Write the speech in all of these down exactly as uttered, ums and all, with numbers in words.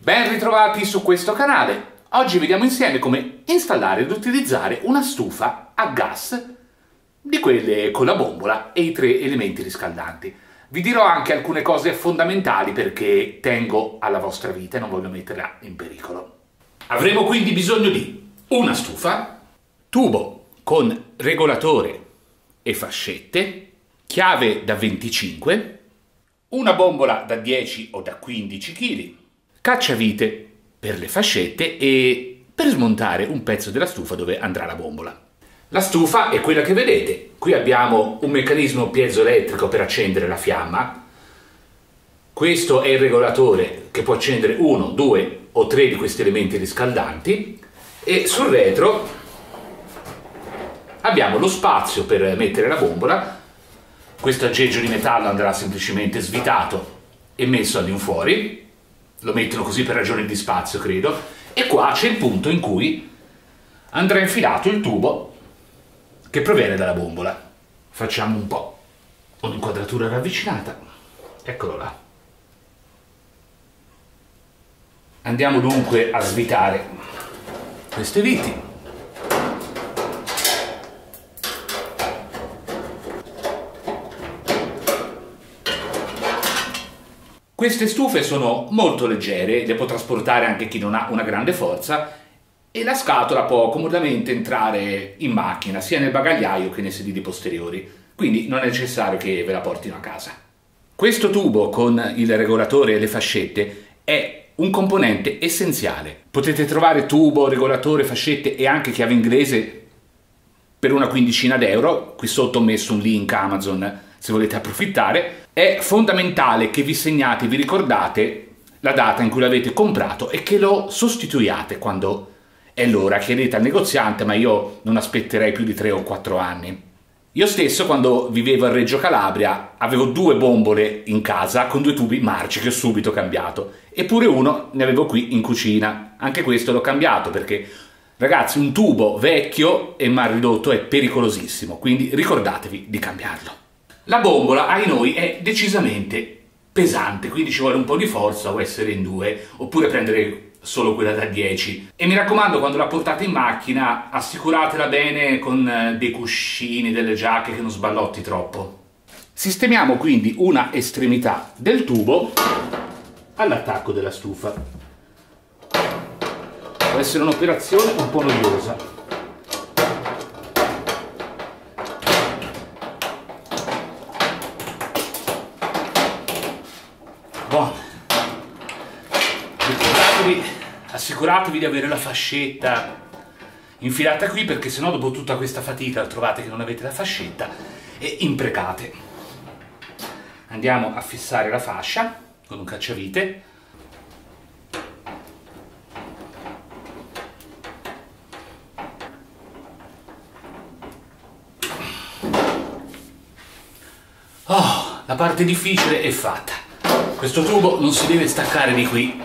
Ben ritrovati su questo canale. Oggi vediamo insieme come installare ed utilizzare una stufa a gas di quelle con la bombola e i tre elementi riscaldanti. Vi dirò anche alcune cose fondamentali perché tengo alla vostra vita e non voglio metterla in pericolo. Avremo quindi bisogno di una stufa, tubo con regolatore e fascette, chiave da venticinque, una bombola da dieci o da quindici chili, cacciavite per le fascette e per smontare un pezzo della stufa dove andrà la bombola. La stufa è quella che vedete. Qui abbiamo un meccanismo piezoelettrico per accendere la fiamma. Questo è il regolatore che può accendere uno, due o tre di questi elementi riscaldanti e sul retro abbiamo lo spazio per mettere la bombola. Questo aggeggio di metallo andrà semplicemente svitato e messo all'infuori. Lo mettono così per ragioni di spazio, credo. E qua c'è il punto in cui andrà infilato il tubo che proviene dalla bombola. Facciamo un po' un'inquadratura ravvicinata. Eccolo là. Andiamo dunque a svitare queste viti. Queste stufe sono molto leggere, le può trasportare anche chi non ha una grande forza e la scatola può comodamente entrare in macchina, sia nel bagagliaio che nei sedili posteriori, quindi non è necessario che ve la portino a casa. Questo tubo con il regolatore e le fascette è un componente essenziale. Potete trovare tubo, regolatore, fascette e anche chiave inglese per una quindicina d'euro. Qui sotto ho messo un link Amazon se volete approfittare. È fondamentale che vi segnate, vi ricordate la data in cui l'avete comprato e che lo sostituiate quando è l'ora. Chiedete al negoziante, ma io non aspetterei più di tre o quattro anni. Io stesso, quando vivevo a Reggio Calabria, avevo due bombole in casa con due tubi marci che ho subito cambiato. Eppure uno ne avevo qui in cucina. Anche questo l'ho cambiato perché, ragazzi, un tubo vecchio e mal ridotto è pericolosissimo, quindi ricordatevi di cambiarlo. La bombola, ai noi, è decisamente pesante, quindi ci vuole un po' di forza o essere in due, oppure prendere solo quella da dieci. E mi raccomando, quando la portate in macchina, assicuratela bene con dei cuscini, delle giacche, che non sballotti troppo. Sistemiamo quindi una estremità del tubo all'attacco della stufa. Può essere un'operazione un po' noiosa. Buono. Ricordatevi, assicuratevi di avere la fascetta infilata qui, perché sennò dopo tutta questa fatica trovate che non avete la fascetta e imprecate. Andiamo a fissare la fascia con un cacciavite. Oh, la parte difficile è fatta. Questo tubo non si deve staccare di qui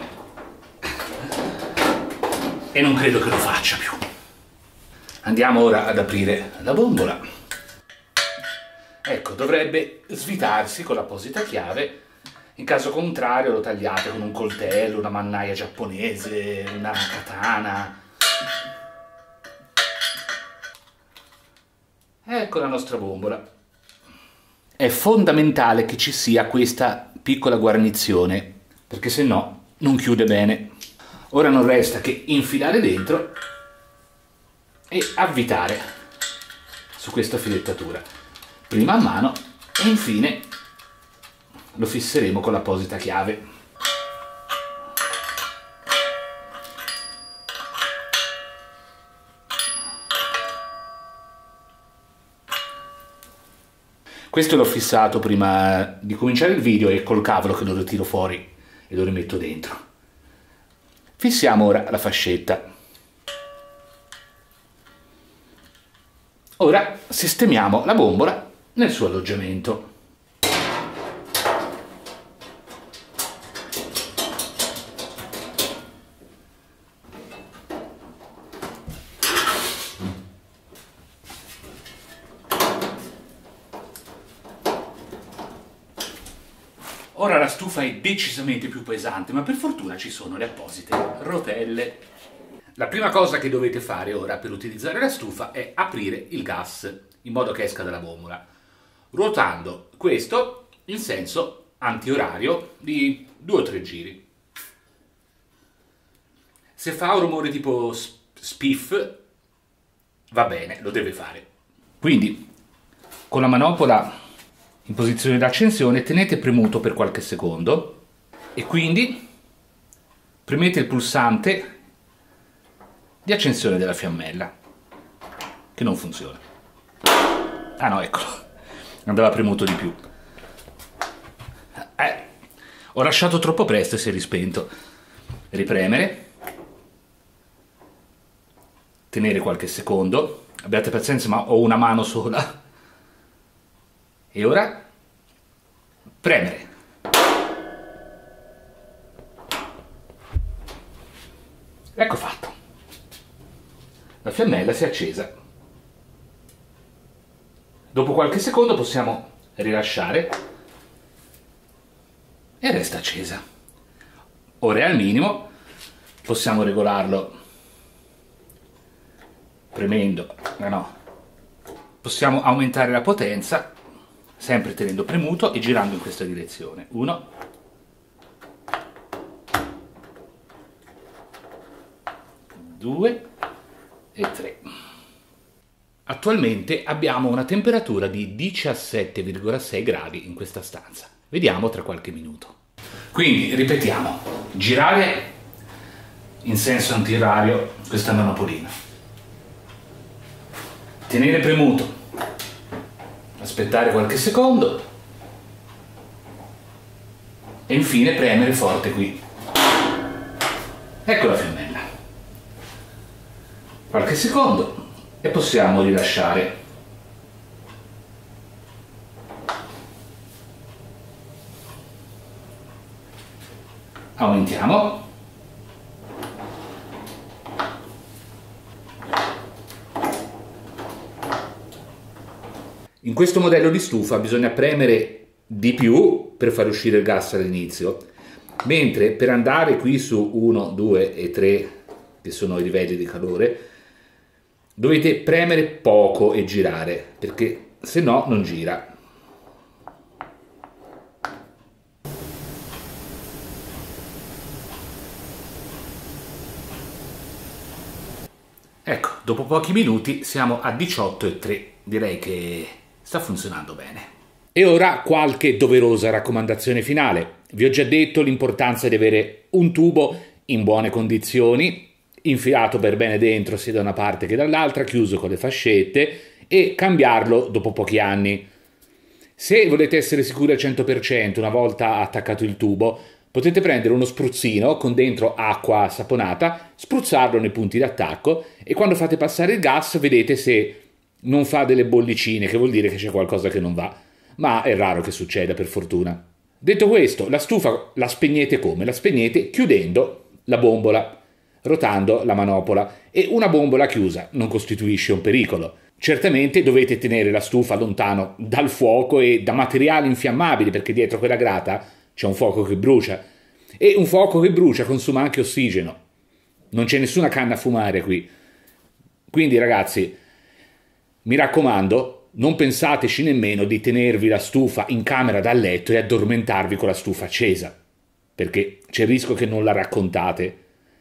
e non credo che lo faccia più. Andiamo ora ad aprire la bombola. Ecco, dovrebbe svitarsi con l'apposita chiave. In caso contrario lo tagliate con un coltello, una mannaia giapponese, una katana. Ecco la nostra bombola. È fondamentale che ci sia questa piccola guarnizione, perché se no non chiude bene. Ora non resta che infilare dentro e avvitare su questa filettatura, prima a mano e infine lo fisseremo con l'apposita chiave. Questo l'ho fissato prima di cominciare il video e col cavolo che lo ritiro fuori e lo rimetto dentro. Fissiamo ora la fascetta. Ora sistemiamo la bombola nel suo alloggiamento. Ora la stufa è decisamente più pesante, ma per fortuna ci sono le apposite rotelle. La prima cosa che dovete fare ora per utilizzare la stufa è aprire il gas in modo che esca dalla bombola, ruotando questo in senso antiorario di due o tre giri. Se fa un rumore tipo spiff, va bene, lo deve fare. Quindi, con la manopola in posizione d'accensione, tenete premuto per qualche secondo e quindi premete il pulsante di accensione della fiammella, che non funziona. Ah no, eccolo, andava premuto di più. Eh, ho lasciato troppo presto e si è rispento. Ripremere, tenere qualche secondo, abbiate pazienza ma ho una mano sola. E ora premere. Ecco fatto. La fiammella si è accesa. Dopo qualche secondo possiamo rilasciare e resta accesa. Ora è al minimo, possiamo regolarlo premendo, no, no. Possiamo aumentare la potenza sempre tenendo premuto e girando in questa direzione. Uno, due e tre. Attualmente abbiamo una temperatura di diciassette virgola sei gradi in questa stanza. Vediamo tra qualche minuto. Quindi ripetiamo, girare in senso antiorario questa manopolina, tenere premuto, aspettare qualche secondo e infine premere forte qui. Ecco la fiammella. Qualche secondo e possiamo rilasciare. Aumentiamo. In questo modello di stufa bisogna premere di più per far uscire il gas all'inizio, mentre per andare qui su uno, due e tre, che sono i livelli di calore, dovete premere poco e girare, perché se no non gira. Ecco, dopo pochi minuti siamo a diciotto e tre, direi che sta funzionando bene. E ora qualche doverosa raccomandazione finale. Vi ho già detto l'importanza di avere un tubo in buone condizioni, infilato per bene dentro sia da una parte che dall'altra, chiuso con le fascette, e cambiarlo dopo pochi anni. Se volete essere sicuri al cento per cento una volta attaccato il tubo, potete prendere uno spruzzino con dentro acqua saponata, spruzzarlo nei punti d'attacco e quando fate passare il gas vedete se non fa delle bollicine, che vuol dire che c'è qualcosa che non va, ma è raro che succeda, per fortuna. Detto questo, la stufa la spegnete come? La spegnete chiudendo la bombola, rotando la manopola, e una bombola chiusa non costituisce un pericolo. Certamente dovete tenere la stufa lontano dal fuoco e da materiali infiammabili, perché dietro quella grata c'è un fuoco che brucia, e un fuoco che brucia consuma anche ossigeno. Non c'è nessuna canna a fumare qui. Quindi ragazzi, mi raccomando, non pensateci nemmeno di tenervi la stufa in camera da letto e addormentarvi con la stufa accesa, perché c'è il rischio che non la raccontate.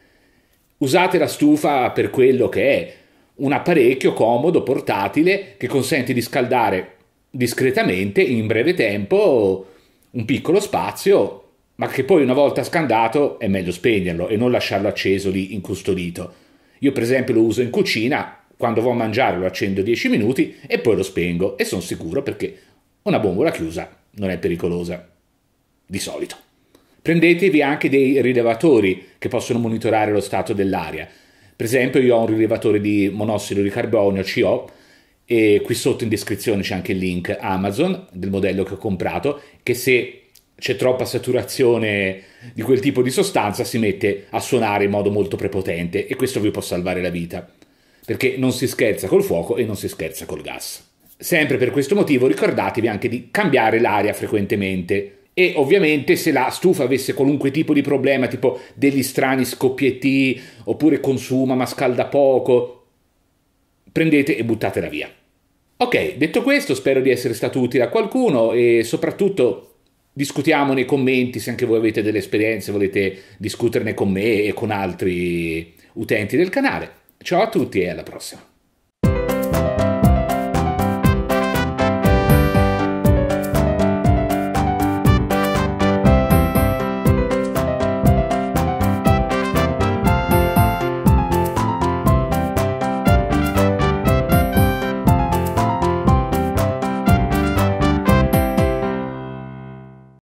Usate la stufa per quello che è, un apparecchio comodo, portatile, che consente di scaldare discretamente, in breve tempo, un piccolo spazio, ma che poi una volta scaldato è meglio spegnerlo e non lasciarlo acceso lì incustodito. Io per esempio lo uso in cucina, quando vado a mangiare lo accendo dieci minuti e poi lo spengo, e sono sicuro perché una bombola chiusa non è pericolosa, di solito. Prendetevi anche dei rilevatori che possono monitorare lo stato dell'aria. Per esempio io ho un rilevatore di monossido di carbonio, C O, e qui sotto in descrizione c'è anche il link Amazon del modello che ho comprato, che se c'è troppa saturazione di quel tipo di sostanza si mette a suonare in modo molto prepotente, e questo vi può salvare la vita, perché non si scherza col fuoco e non si scherza col gas. Sempre per questo motivo ricordatevi anche di cambiare l'aria frequentemente E ovviamente se la stufa avesse qualunque tipo di problema, tipo degli strani scoppietti, oppure consuma ma scalda poco, prendete e buttatela via. Ok, detto questo, spero di essere stato utile a qualcuno e soprattutto discutiamo nei commenti se anche voi avete delle esperienze, volete discuterne con me e con altri utenti del canale. Ciao a tutti e alla prossima.